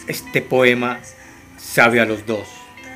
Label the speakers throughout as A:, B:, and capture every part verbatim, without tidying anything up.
A: Este poema sabe a los dos.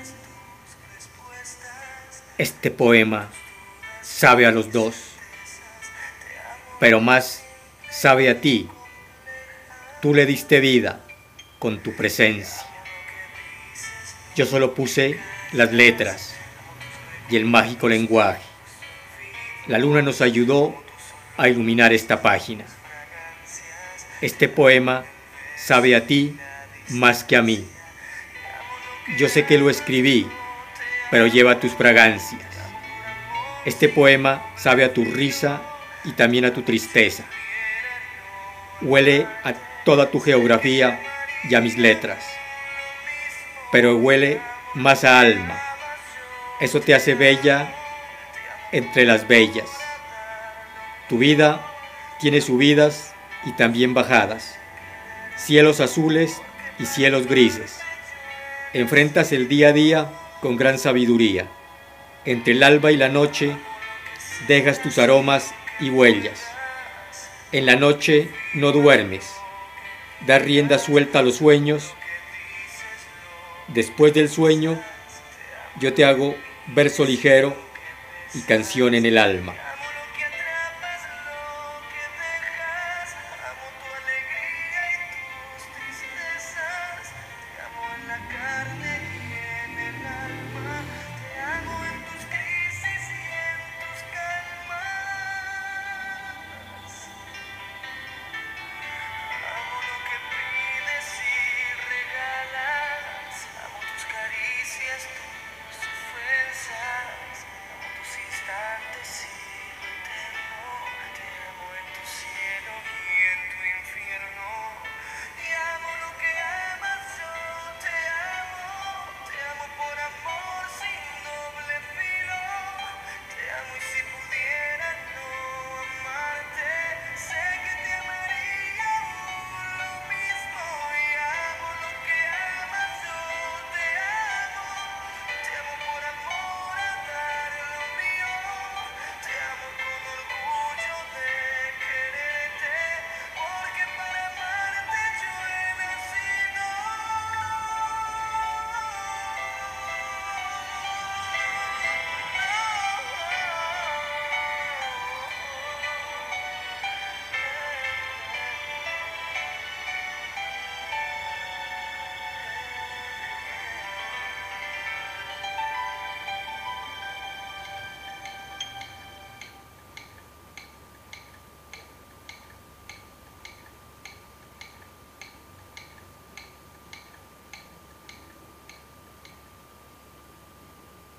A: Este poema sabe a los dos, pero más sabe a ti. Tú le diste vida con tu presencia. Yo solo puse las letras y el mágico lenguaje. La luna nos ayudó a iluminar esta página. Este poema sabe a ti más que a mí. Yo sé que lo escribí, pero lleva tus fragancias. Este poema sabe a tu risa y también a tu tristeza. Huele a toda tu geografía y a mis letras, pero huele más a alma. Eso te hace bella entre las bellas. Tu vida tiene subidas y también bajadas, cielos azules y cielos grises. Enfrentas el día a día con gran sabiduría. Entre el alba y la noche dejas tus aromas y huellas. En la noche no duermes, das rienda suelta a los sueños. Después del sueño yo te hago verso ligero y canción en el alma.